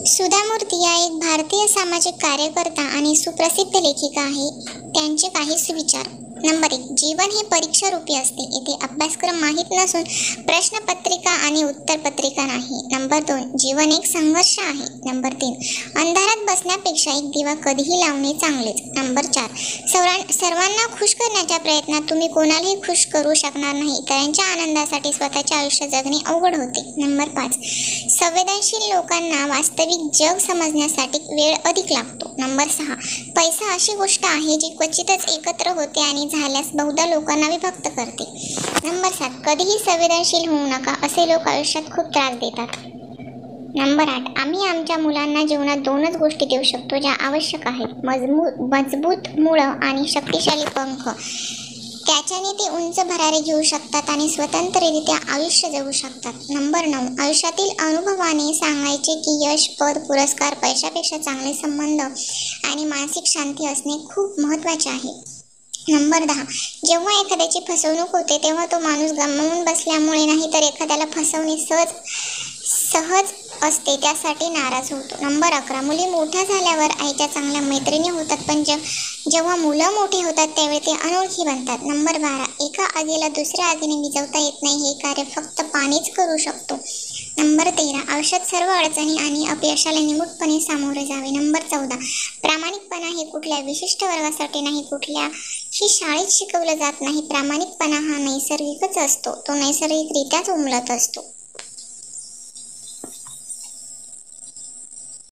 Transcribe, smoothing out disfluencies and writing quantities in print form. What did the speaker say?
सुधा मूर्ती या एक भारतीय सामाजिक कार्यकर्ता आणि सुप्रसिद्ध लेखिका आहे. त्यांचे काही सुविचार. नंबर 1. जीवन हे परीक्षा रूपी असते. येथे अभ्यासक्रम माहीत नसून प्रश्नपत्रिका आणि उत्तरपत्रिका नाही. नंबर 2. जीवन एक संघर्ष आहे. नंबर 3. अंधारात बसण्यापेक्षा एक दिवा कधीही लावणे चांगलेच. नंबर 4. सर्वांना खुश करण्याच्या प्रयत्नात तुम्ही कोणालाही खुश करू शकणार नाही. इतरांच्या आनंदासाठी स्वतःचे आयुष्य जगणे अवघड होते. नंबर 5. संवेदनशील लोकांना वास्तविक जग समजण्यासाठी वेळ अधिक लागतो. नंबर 6. पैसा अशी गोष्ट आहे जी क्वचितच एकत्र होते आणि झाल्यास बहुधा लोकांना विभक्त करते. नंबर 7. कधीही संवेदनशील होऊ नका. असे लोक आयुष्यात खूप त्रास देतात. नंबर 8. आम्ही आमच्या मुलांना जीवनात 2च गोष्टी देऊ शकतो ज्या आवश्यक आहेत. मजबूत मुळं आणि शक्तिशाली पंख. त्याच्याने ते उंच भरारी घेऊ शकतात आणि स्वतंत्ररित्या आयुष्य जगू शकतात. नंबर 9. आयुष्यातील अनुभवाने सांगायचे की यश, पद, पुरस्कार, पैशापेक्षा चांगले संबंध आणि मानसिक शांती असणे खूप महत्त्वाचे आहे. नंबर 10. जेव्हा एखाद्याची फसवणूक होते तेव्हा तो माणूस गमावून बसल्यामुळे नाही तर एखाद्याला फसवणे सहज असते त्यासाठी नाराज होतो. नंबर 11. मुली मोठ्या झाल्यावर आईच्या चांगल्या मैत्रिणी होतात, पण जेव्हा मुलं मोठी होतात त्यावेळी ते अनोळखी बनतात. नंबर 12. एका आगीला दुसऱ्या आगीने विझवता येत नाही. हे कार्य फक्त पाणीच करू शकतो. नंबर 13. आयुष्यात सर्व अडचणी आणि अपयशाला निमूटपणे सामोरे जावे. नंबर 14. प्रामाणिकपणा हे कुठल्या विशिष्ट वर्गासाठी नाही, कुठल्याही शाळेत शिकवलं जात नाही. प्रामाणिकपणा हा नैसर्गिकच असतो. तो नैसर्गिकरित्याच उमलत असतो.